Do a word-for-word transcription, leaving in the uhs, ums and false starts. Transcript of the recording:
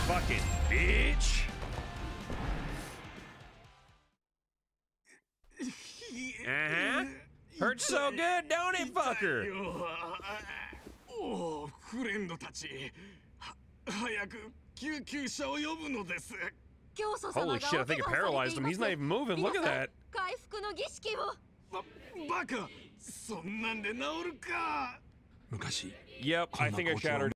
Fucking bitch. Uh-huh. Hurts so good, don't it, fucker? Oh, friend たち。早く救急車を呼ぶのです。 Holy shit, I think it paralyzed him. He's not even moving. Look at that. 回復の儀式を。バ、バカ。そんなんで治るか。昔。 Yep, I think I shattered